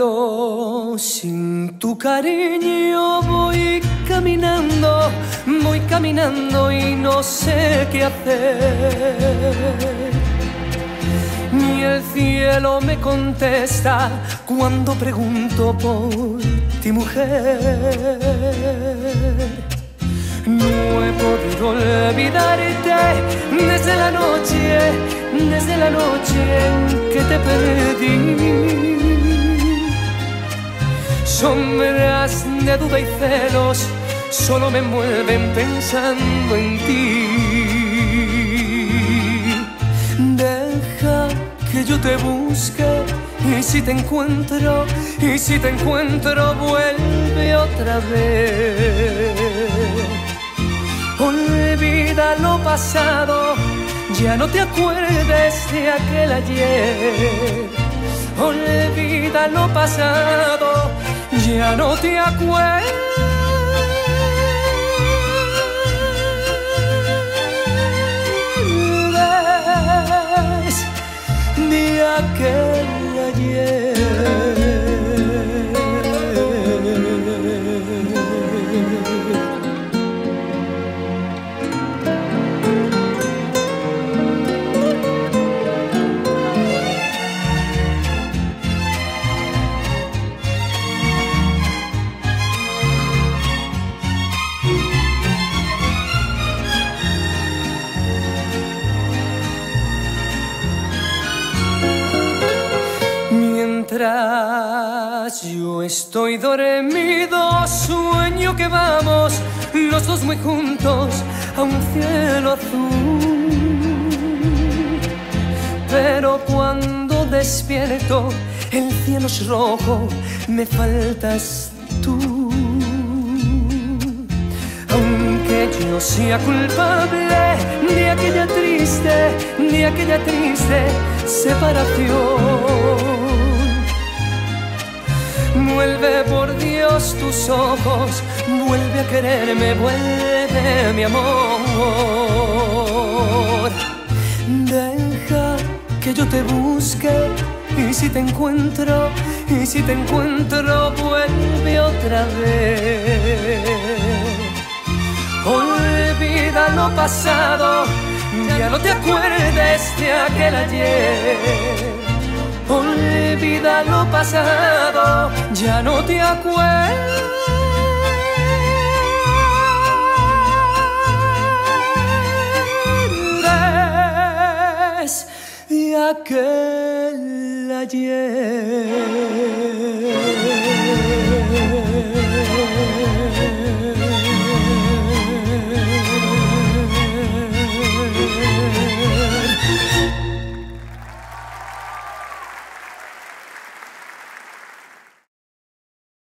solo sin tu cariño voy caminando y no sé qué hacer. Ni el cielo me contesta cuando pregunto por ti, mujer. No he podido olvidarte desde la noche en que te perdí. Sombras de duda y celos solo me envuelven pensando en ti. Deja que yo te busque y si te encuentro, vuelve otra vez. Olvida lo pasado, ya no te acuerdes de aquel ayer. Olvida lo pasado, ya no te acuerdes de aquel ayer. Mientras yo estoy dormido, sueño que vamos los dos muy juntos a un cielo azul. Pero cuando despierto, el cielo es rojo, me faltas tú. Aunque yo sea culpable de aquella triste separación, vuelve por Dios tus ojos, vuelve a quererme, vuelve mi amor. Deja que yo te busque y si te encuentro, vuelve otra vez. Olvida lo pasado, ya no te acuerdes de aquel ayer. Olvida lo pasado, ya no te acuerdes de aquel ayer.